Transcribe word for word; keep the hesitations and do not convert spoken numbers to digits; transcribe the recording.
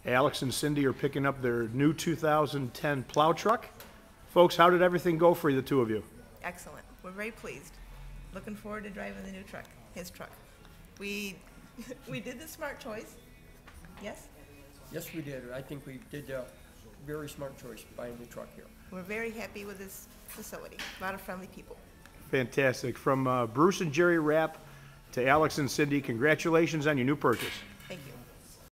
Alex and Cindy are picking up their new two thousand ten plow truck. Folks, how did everything go for you, the two of you? Excellent. We're very pleased. Looking forward to driving the new truck, his truck. We we did the smart choice. Yes? Yes, we did. I think we did a very smart choice buying the truck here. We're very happy with this facility. A lot of friendly people. Fantastic. From uh, Bruce and Jerry Rapp to Alex and Cindy, congratulations on your new purchase.